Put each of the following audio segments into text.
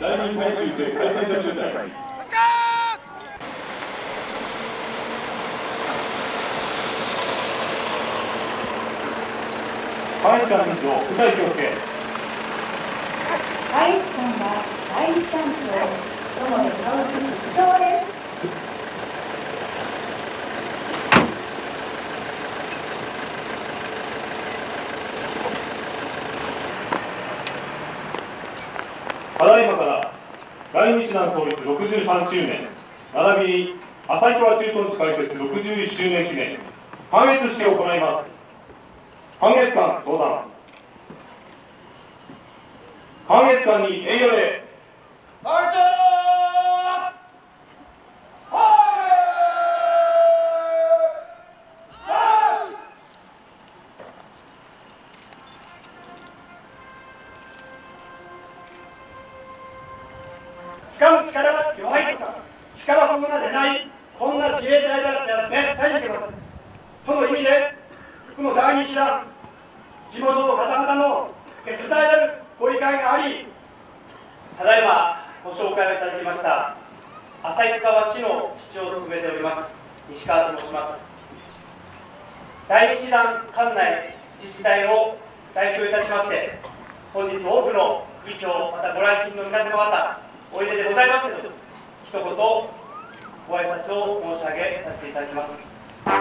第2回中継開催者中隊。関越間任長、不在気をつけ。 関越間は第2山長、友部直樹将です。 ただいまから第二師団創立63周年並びに旭川駐屯地開設61周年記念観閲式を行います。観閲官登壇。観閲官に栄誉礼。 最長掴む力が弱いとか力こぶが出ないこんな自衛隊だっては絶対にいけません。その意味でこの第二師団地元の方々の絶大なるご理解があり、ただいまご紹介をいただきました旭川市の市長を務めております西川と申します。第二師団管内自治体を代表いたしまして本日多くの首長またご来賓の皆様方おいででございますけど、一言ご挨拶を申し上げさせていただきます。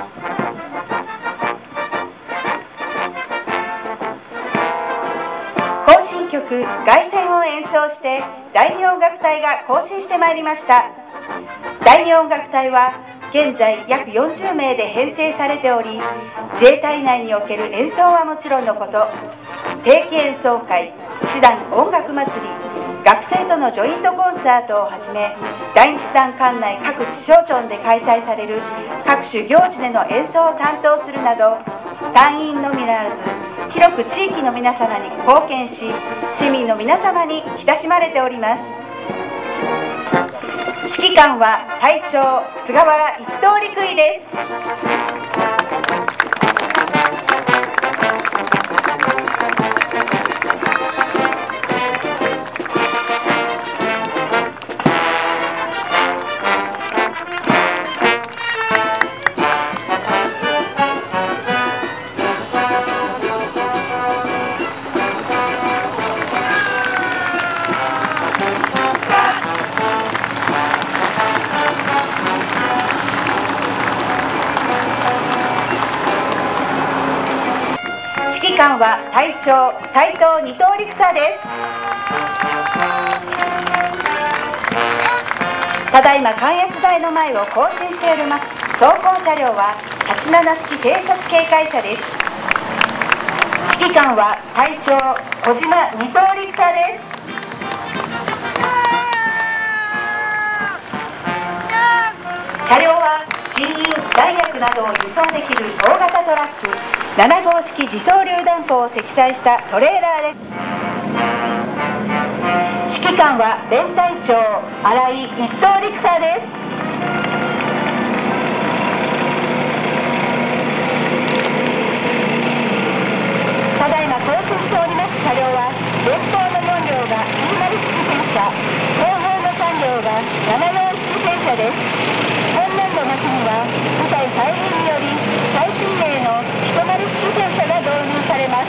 行進曲凱旋を演奏して第二音楽隊が行進してまいりました。第二音楽隊は現在約40名で編成されており、自衛隊内における演奏はもちろんのこと、定期演奏会、師団音楽祭り、学生とのジョイントコンサートをはじめ、第二師団管内各地省庁で開催される各種行事での演奏を担当するなど、隊員のみならず広く地域の皆様に貢献し、市民の皆様に親しまれております。指揮官は隊長菅原一等陸尉です。指揮官は隊長斉藤二等陸佐です。ただいま関越台の前を行進しております装甲車両は87式偵察警戒車です。指揮官は隊長小島二等陸佐です。車両は人員弾薬などを輸送できる大型トラック7号式自走榴弾砲を積載したトレーラーです。指揮官は連隊長新井一等陸佐です。ただいま行進しております車両は前方の4両が90式戦車、後方の3両が74式戦車です。本年度末には部隊再編により最新鋭の10式戦車が導入されます。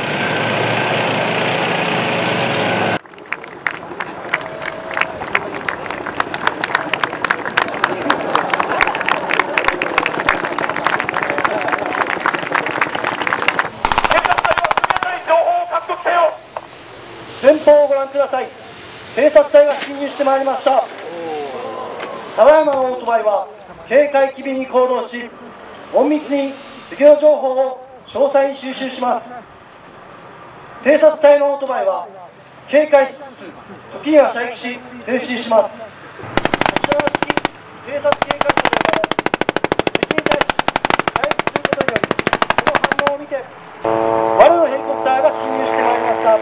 前方をご覧ください。偵察隊が侵入してまいりました。ただいまのオートバイは警戒機微に行動し、隠密に敵の情報を詳細に収集します。偵察隊のオートバイは警戒しつつ時には射撃し前進します。こちらの式偵察警戒車と呼ばれ、敵に対し射撃することによりその反応を見て我のヘリコプターが侵入してまいりました。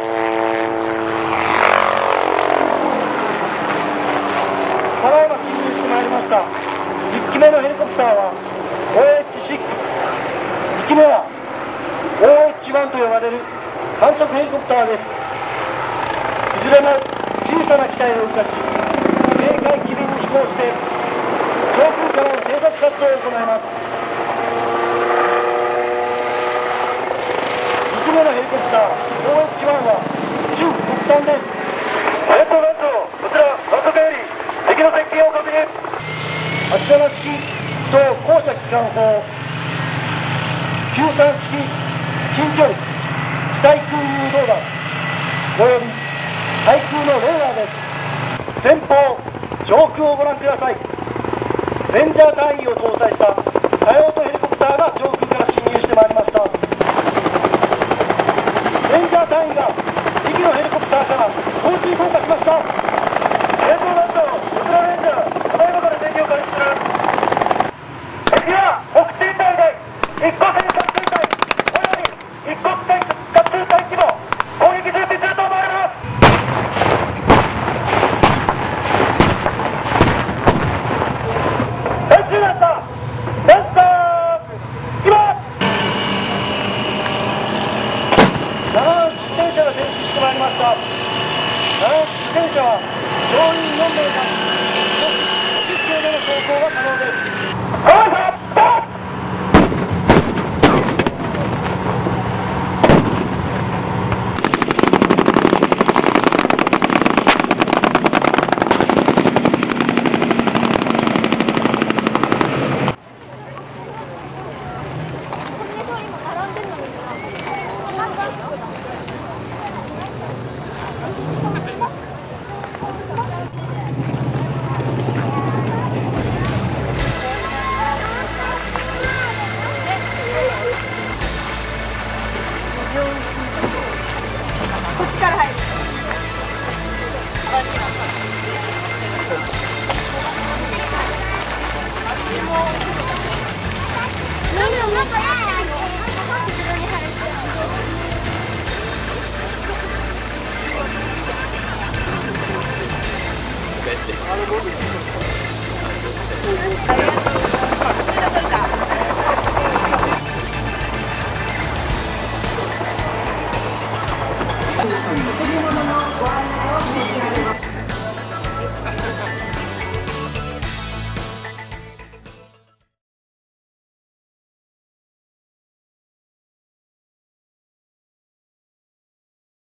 ただいま侵入してまいりました。1機目のヘリコプターは OH6、2機目は OH1 と呼ばれる観測ヘリコプターです。いずれも小さな機体を動かし、警戒機敏に飛行して上空からの偵察活動を行います。2機目のヘリコプター OH-1 は準国産です。 戦闘団長、こちら真ん中より敵の接近を確認。 秋山式自走高射機関砲、93式近距離地対空誘導弾および対空のレーダーです。前方上空をご覧ください。レンジャー隊員を搭載した多用途ヘリコプターが上空から侵入してまいりました。レンジャー隊員が2機のヘリコプターから同時に降下しました。 戦闘団長、こちらレンジャー、ただいまから制御を開始する。敵は北進隊で一個戦作中隊および一国戦作中隊規模攻撃準備中と思われます。戦中だったレンジャー今 7班主戦車が前進してまいりました。7班主戦車は乗員4名が時速50キロでの走行が可能です。 こっちから入る。 はい。